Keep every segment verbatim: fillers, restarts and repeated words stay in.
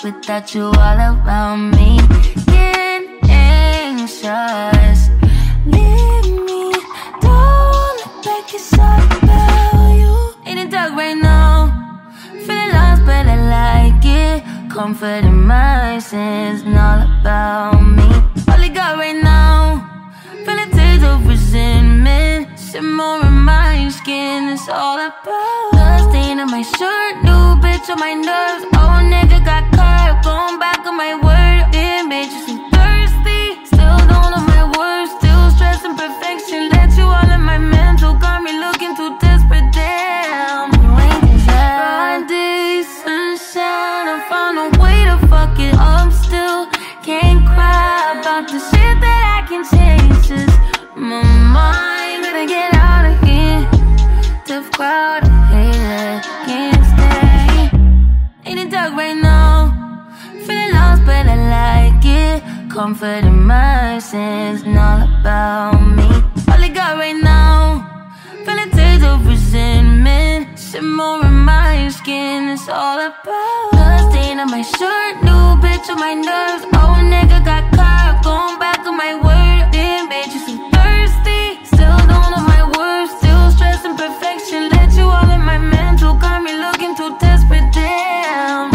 without you all around me. Getting anxious. Leave me, don't look like it's all about you. In the dark right now, feeling lost but I like it. Comfort in my sins, and all about me. All I got right now, feeling taste of resentment. Simmer in my skin, it's all about blood stain on my shirt, new bitch on my nerves. Oh nigga got caught, going back on my word. Damn bitch, you so thirsty, still don't know my words. Still stressing perfection, let you all in my mental. Got me looking too desperate, damn. You ain't deserve Friday day, sunshine, I found a way to fuck it up still. Can't cry about the shit that I can change, just my mind. Better get out of here, tough crowd, hate it, can't stay. In the dark right now, feeling lost but I like it. Comfort in my sins, and all about me. All I got right now, feeling taste of resentment. Simmer in my skin, it's all about blood stain on my shirt, new bitch on my nerves. Oh nigga got caught, going back on my word. Damn bitch, you so thirsty, still don't know my words. Still stressing perfection, let you all in my mental. Got me looking too desperate, damn.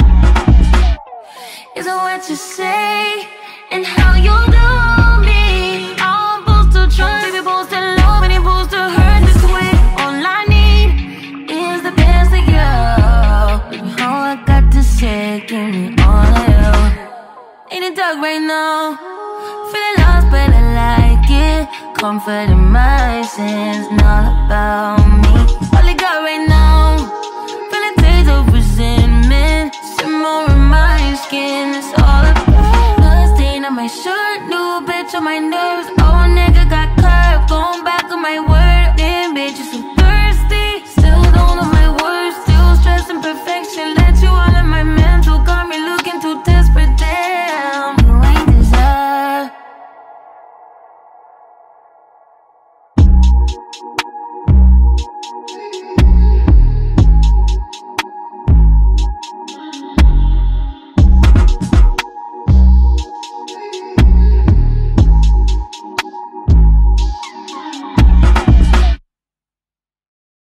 Is it what you say, and how you do me? I'm supposed to try, baby, supposed to love, and you're supposed to hurt this way. All I need is the best of you. Baby, all I got to say, give me all of you. In the dark right now, feeling lost but I like it. Comfort in my sins, and all about me. All I got right now, feeling taste of resentment. Simmer in my skin, it's all about blood stain on my shirt, new bitch on my nerves. Oh nigga got caught, going back on my word. Damn bitch, you so thirsty, still don't know my words. Still stressing perfection, let you all in my mental. Got me looking too desperate, damn. You ain't deserve.